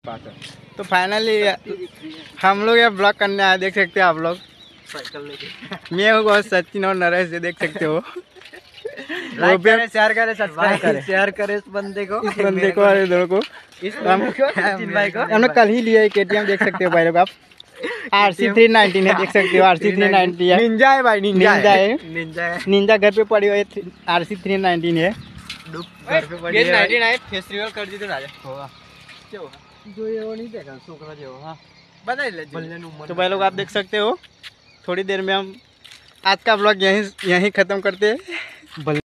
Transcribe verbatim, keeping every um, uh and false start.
बात है। तो फाइनली हम लोग ये ब्लॉग करने आए, देख सकते हो आप लोग। मैं हूँ बहुत सचिन और नरेश से, देख सकते हो। लाइक करें, शेयर करें, सब्सक्राइब करें, शेयर करें इस बंदे को, इस बंदे को और इधर को, इस बंदे को, सचिन भाई को। हम लोग कल ही लिए केटीएम, देख सकते हो भाई लोग आप। आर सी थ्री नाइनटीन है, देख सकते हो। आर सी थ्री नाइनटी है, निंजा है भाई, निंजा है, निंजा है। निंजा घर पे पड़ी हुई है। आर सी थ्री नाइनटीन है, घर पे पड़ी है। नाइनटी नाइन फेस्टिवल कर दी तो राजा होगा, क्या होगा जो ये वो नहीं देखा छोकरा जो हाँ बता ले। तो भाई लोग आप देख सकते हो, थोड़ी देर में हम आज का ब्लॉग यहीं यहीं खत्म करते हैं।